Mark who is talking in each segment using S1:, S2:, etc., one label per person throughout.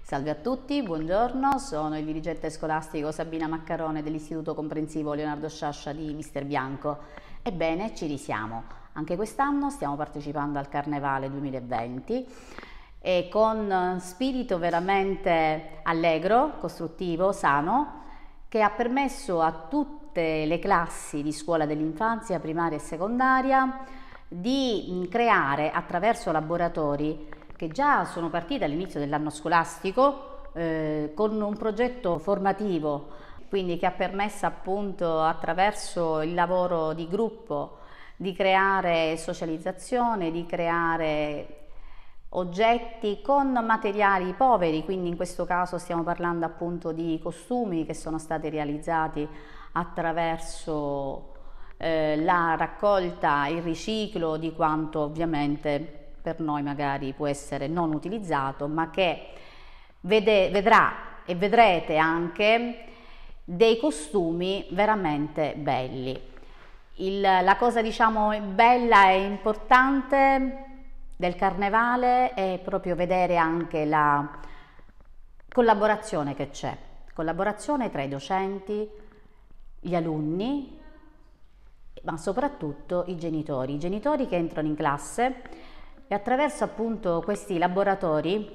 S1: Salve a tutti, buongiorno, sono il dirigente scolastico Sabina Maccarone dell'Istituto Comprensivo Leonardo Sciascia di Mister Bianco. Ebbene, ci risiamo. Anche quest'anno stiamo partecipando al Carnevale 2020 e con spirito veramente allegro, costruttivo, sano, che ha permesso a tutte le classi di scuola dell'infanzia, primaria e secondaria, di creare attraverso laboratori che già sono partiti all'inizio dell'anno scolastico con un progetto formativo, quindi che ha permesso appunto attraverso il lavoro di gruppo di creare socializzazione, di creare oggetti con materiali poveri, quindi in questo caso stiamo parlando appunto di costumi che sono stati realizzati attraverso la raccolta, il riciclo di quanto ovviamente per noi magari può essere non utilizzato, ma che vedrà e vedrete anche dei costumi veramente belli. La cosa diciamo bella e importante del Carnevale è proprio vedere anche la collaborazione che c'è, collaborazione tra i docenti, gli alunni, ma soprattutto i genitori che entrano in classe e attraverso appunto questi laboratori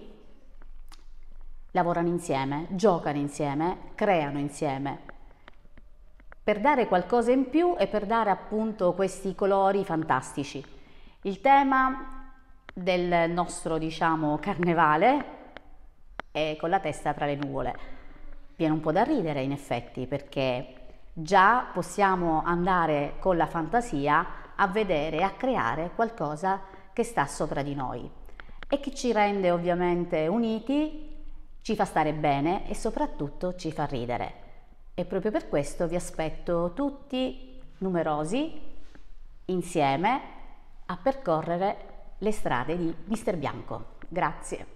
S1: lavorano insieme, giocano insieme, creano insieme per dare qualcosa in più e per dare appunto questi colori fantastici. Il tema del nostro diciamo carnevale è con la testa tra le nuvole. Viene un po' da ridere in effetti perché già possiamo andare con la fantasia a vedere e a creare qualcosa che sta sopra di noi e che ci rende ovviamente uniti, ci fa stare bene e soprattutto ci fa ridere. E proprio per questo vi aspetto tutti numerosi insieme a percorrere le strade di Mister Bianco. Grazie.